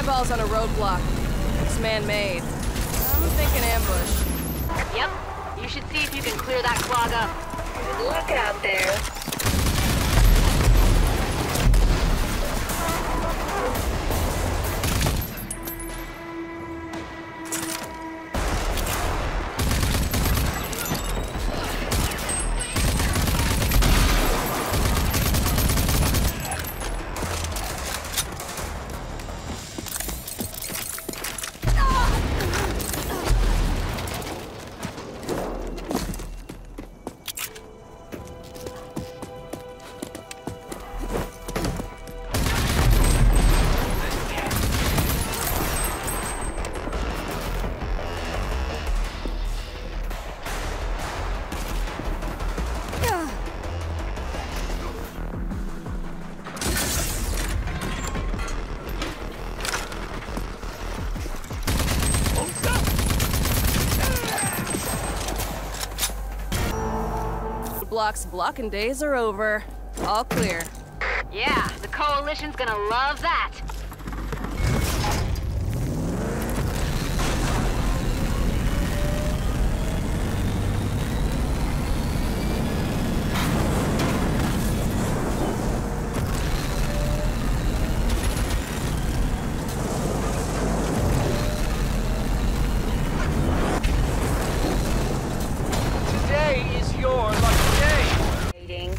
fireball's on a roadblock. It's man-made. I'm thinking ambush. Yep. You should see if you can clear that clog up. Good luck out there. Block's blocking days are over. All clear. Yeah, the Coalition's gonna love that. Today is your lucky day. Waiting.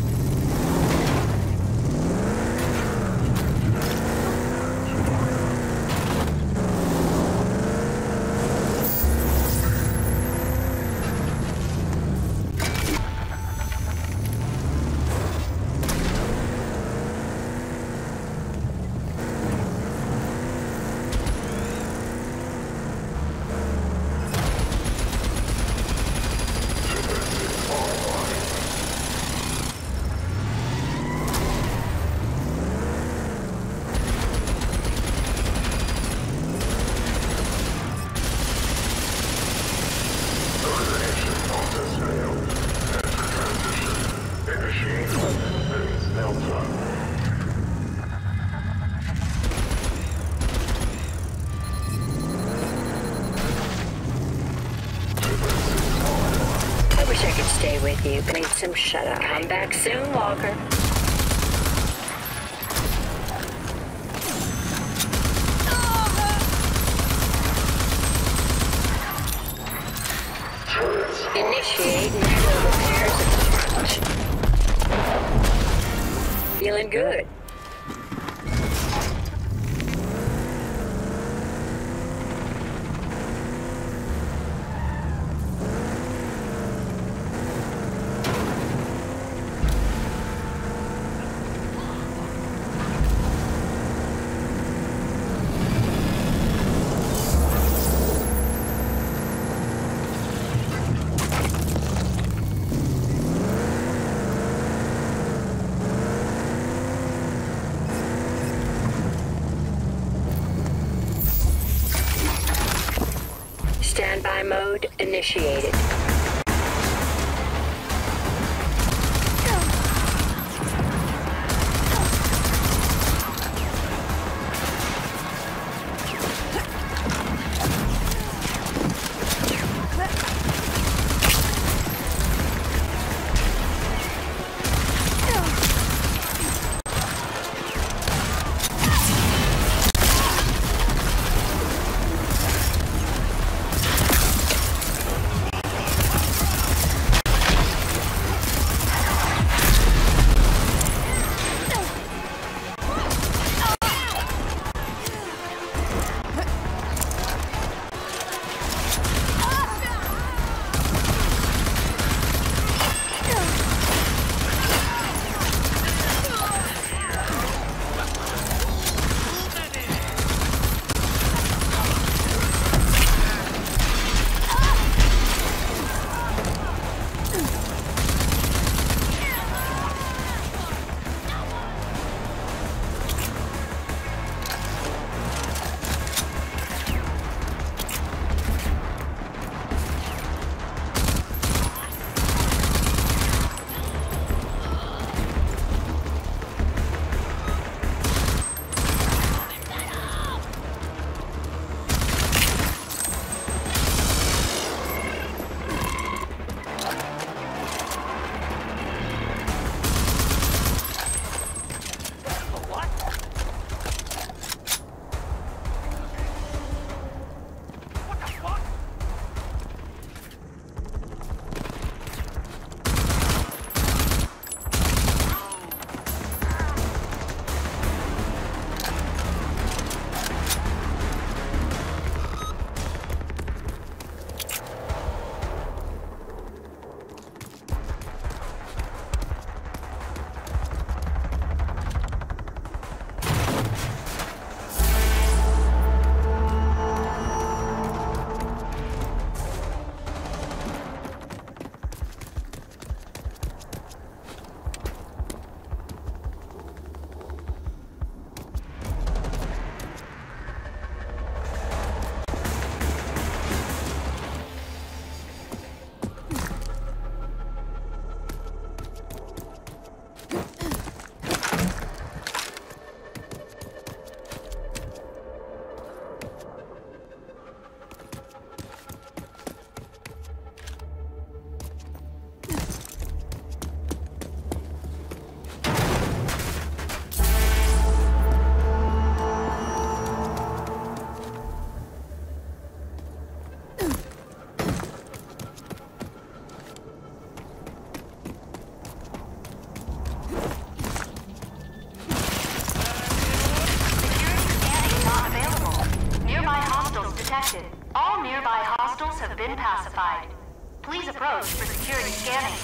I wish I could stay with you, but need some shut up. Come back soon, Walker. Initiate natural repairs at the front. Feeling good. Standby mode initiated. detected. All nearby hostiles have been pacified. Please approach for security scanning.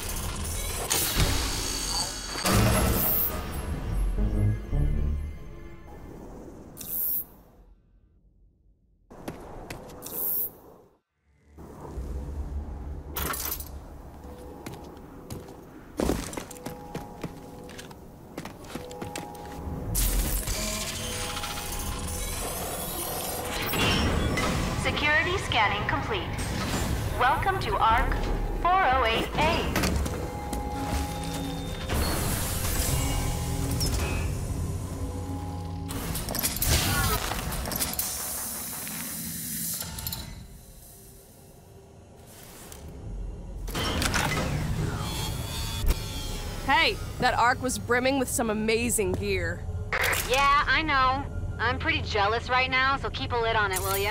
Security scanning complete. Welcome to ARC 408A. Hey, that Ark was brimming with some amazing gear. Yeah, I know. I'm pretty jealous right now, so keep a lid on it, will ya?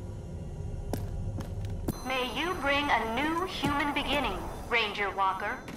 May you bring a new human beginning, Ranger Walker.